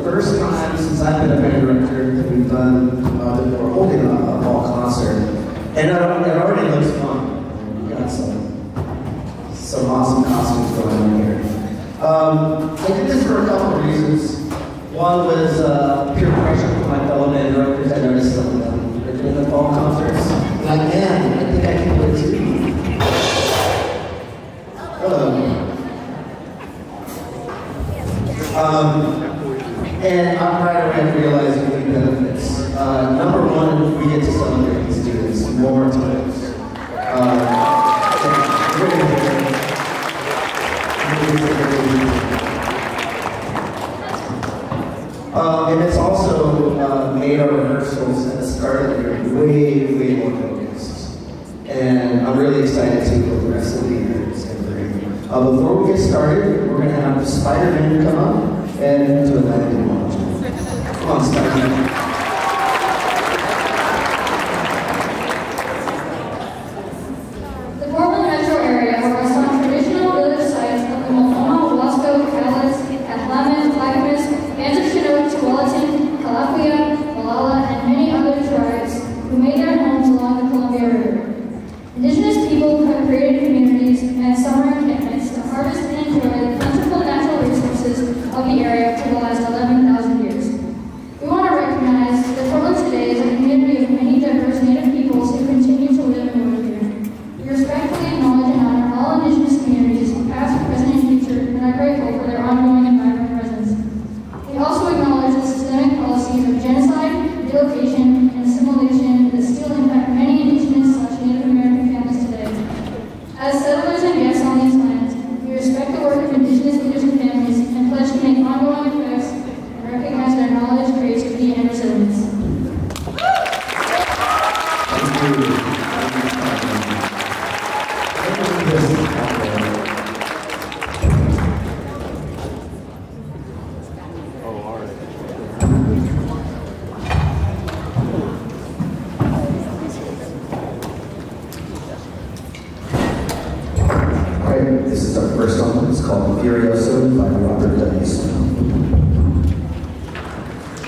first time since I've been a band director that we've done, that we're holding a fall concert. And it already looks fun. We got some awesome costumes going on here. I did this for a couple of reasons. One was peer pressure from my fellow band directors. I noticed some of them are doing the fall concerts. Like, man, I think I can do it too. And I'm right away realizing the benefits. Number one, we get to celebrate these students more times. And it's also made our rehearsals at the start of the year way more focused. And I'm really excited to go the rest of the year. It's going to be great. Before we get started, we're going to have Spider-Man come up and do a landing launch. Come on, Spider-Man. This is our first song. It's called Furioso by Robert W. Snow.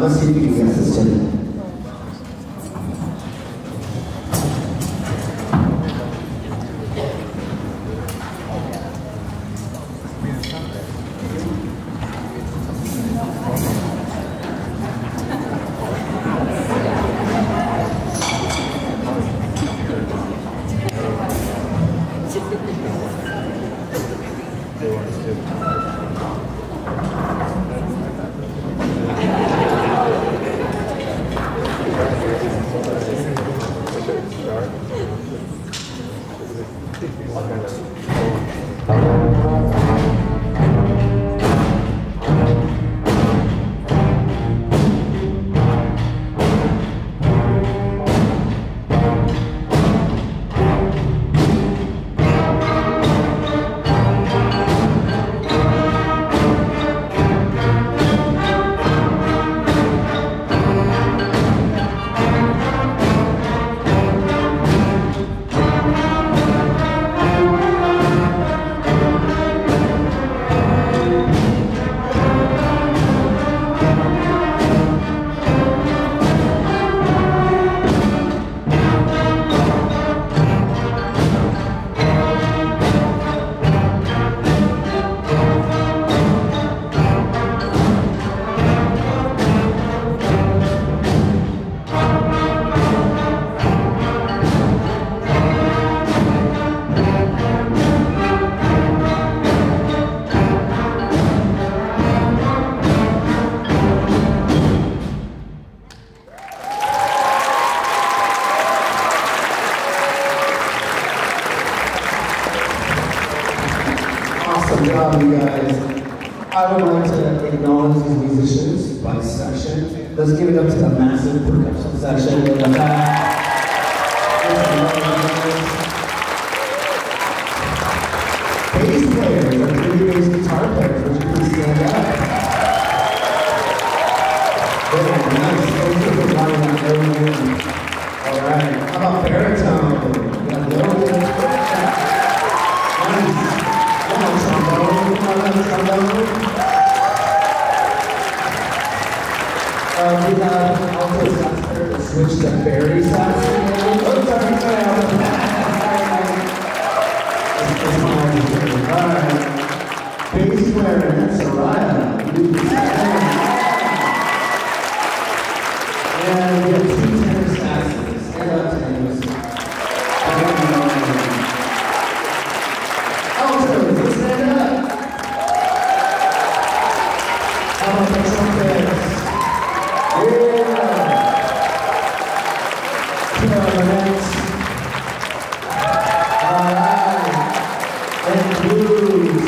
Let's see if you can guess this tune. Awesome job, you guys. I would like to acknowledge these musicians by section. Let's give it up to the massive percussion section in the back. Bass players and 3 bass guitar players, would you please stand up? Very nice. Thank you for providing that earlier. All right. How about baritone? Yeah, nice. We have alto sax player that switched to Barry sax. Alright. Bass player, that's Soraya. And we have 2 tenor saxes. Stand up, tenors. Altos, let's stand up. How about the trumpets? Yeah! Clarinets. Alright. And blues.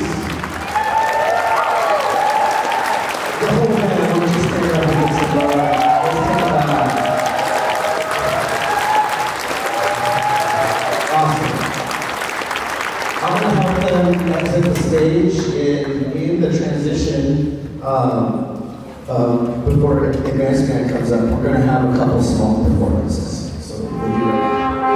The whole band, I want you to stand up and get some love. Let's take a bow. Awesome. I'm going to help them exit the stage in the transition. Before the advanced band comes up, we're going to have a couple small performances. So we'll be ready.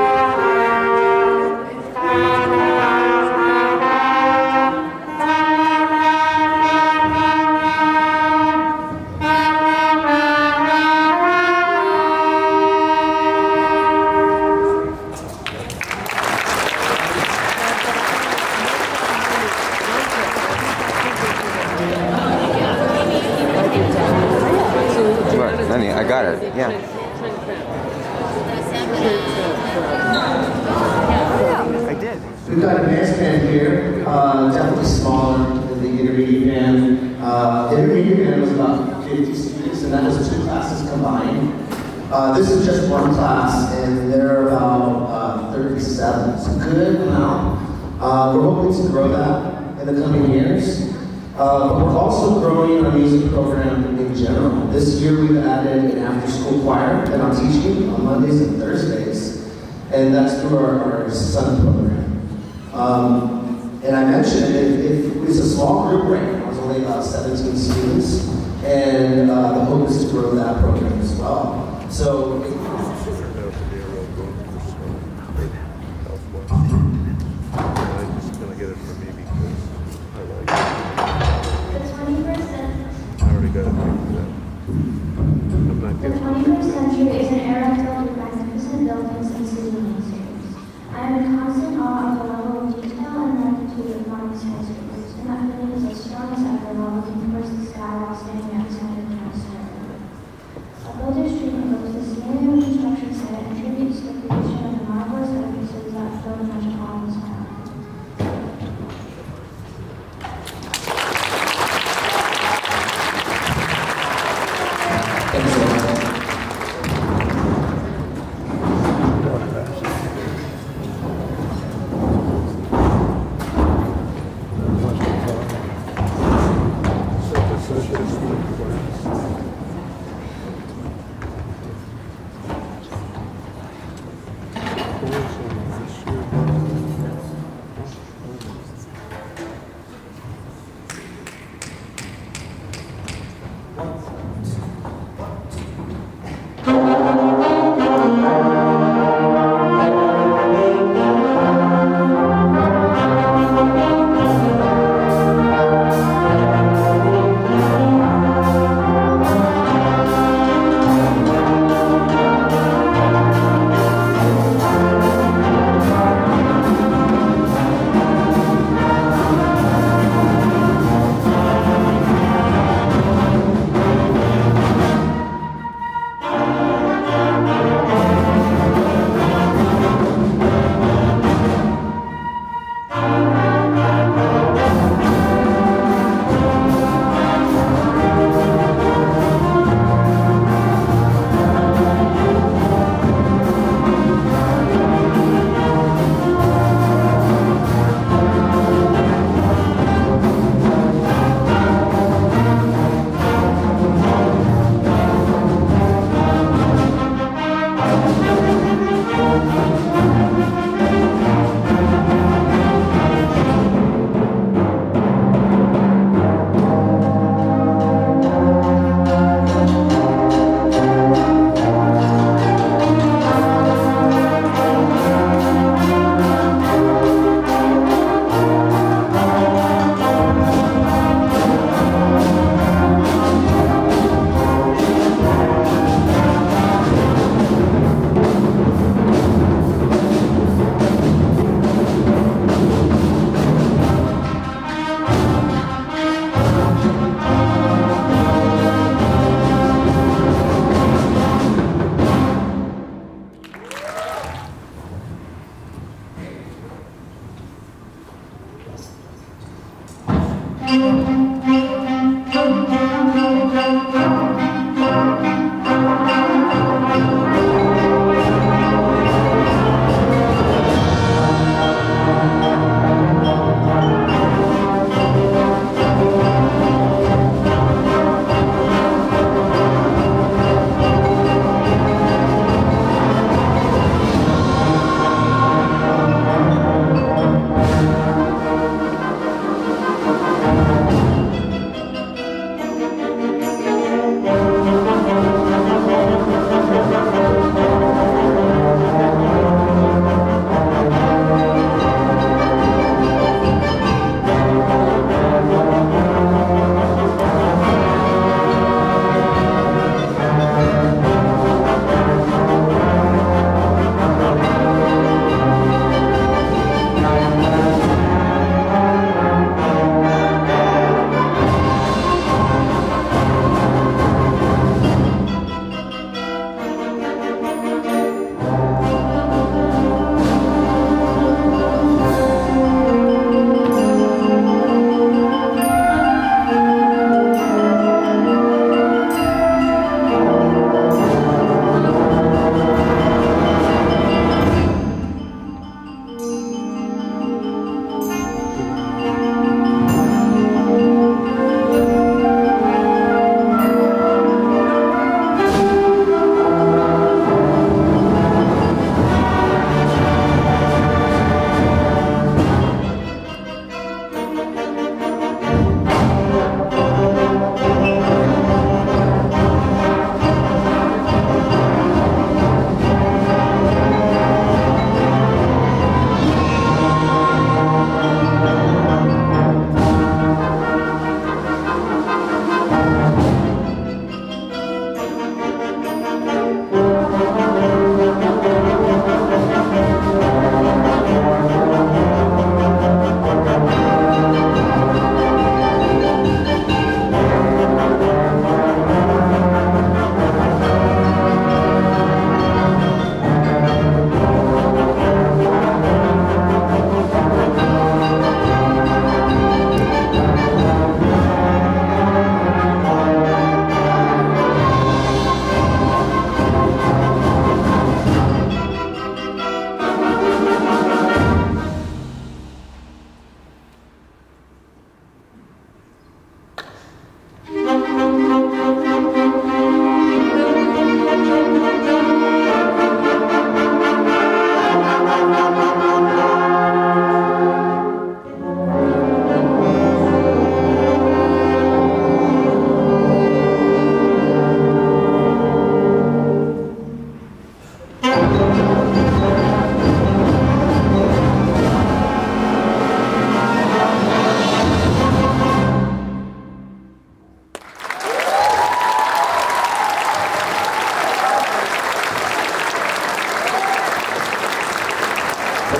I got it, yeah. I did. We've got a advanced band here, definitely smaller than the intermediate band. The intermediate band was about 50 students, and that was 2 classes combined. This is just 1 class, and they're about 37. It's a good amount. We're hoping to grow that in the coming years. But we're also growing our music program in general. This year we've added an after-school choir that I'm teaching on Mondays and Thursdays, and that's through our Sun program. And I mentioned it's a small group right now. It's only about 17 students, and the hope is to grow that program as well. So. The 20%. I already got it. Thanks so much.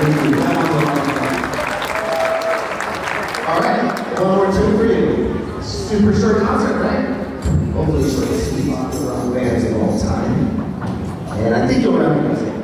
Thank you. All right, one more tune for you. Super short concert, right? Hopefully short and sweet. We're on bands a long time. And I think you'll recognize it.